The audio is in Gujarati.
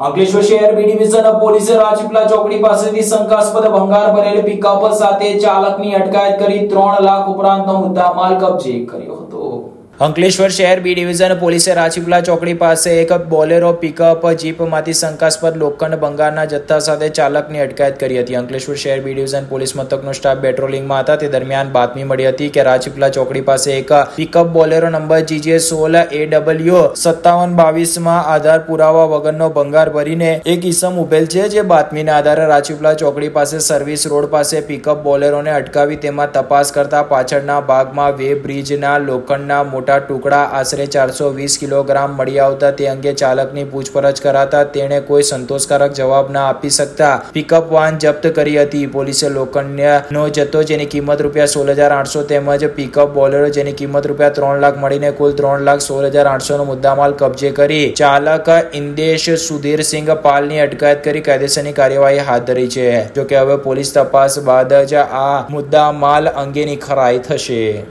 અંકલેશ્વર શહેર બી ડિવિઝન પોલીસે રાજપીપળા ચોકડી પાસેથી શંકાસ્પદ ભંગાર ભરેલી પિકઅપ સાથે ચાલકની અટકાયત કરી 3 લાખ ઉપરાંતનો મુદ્દામાલ કબજે કર્યો હતો। અંકલેશ્વર શહેર બી ડિવિઝન પોલીસે રાજપીપળા ચોકડી પાસે એક બોલેરો પિકઅપ જીપમાંથી શંકાસ્પદ લોખંડ ભંગારના જથ્થા સાથે ચાલકની અટકાયત કરી હતી। અંકલેશ્વર શહેર બી ડિવિઝન પોલીસ મથકનો સ્ટાફ પેટ્રોલિંગમાં હતા તે દરમિયાન બાતમી મળી હતી કે રાજપીપળા ચોકડી પાસે એક પિકઅપ બોલેરો નંબર GJ16AW5722 માં આધાર પુરાવા વગરનો ભંગાર ભરીને એક ઈસમ ઉભેલ છે, જે બાતમીના આધારે રાજપીપળા ચોકડી પાસે સર્વિસ રોડ પાસે પિકઅપ બોલેરોને અટકાવી તેમાં તપાસ કરતા પાછળના ભાગમાં વે બ્રિજના લોખંડના મોટા ટુકડા આશરે 420 કિલોગ્રામ મળી આવતા તે અંગે ચાલકની પૂછપરછ કરાતા તેણે કોઈ સંતોષકારક જવાબ ન આપી શકતા પિકઅપ વાહન જપ્ત કરી હતી। પોલીસે લોખંડનો જથ્થો જેની કિંમત ₹16,800 તેમજ પિકઅપ બોલેરો જેની કિંમત ₹3 લાખ મળીને કુલ ₹3,16,800 નો મુદ્દામાલ કબજે કરી ચાલક ઇન્દેશ સુધીરસિંહ પાલની અટકાયત કરી કાયદેસરની કાર્યવાહી હાથ ધરી છે। જો કે હવે પોલીસ તપાસ બાદ જ આ મુદ્દામાલ અંગેની ખરાઈ થશે।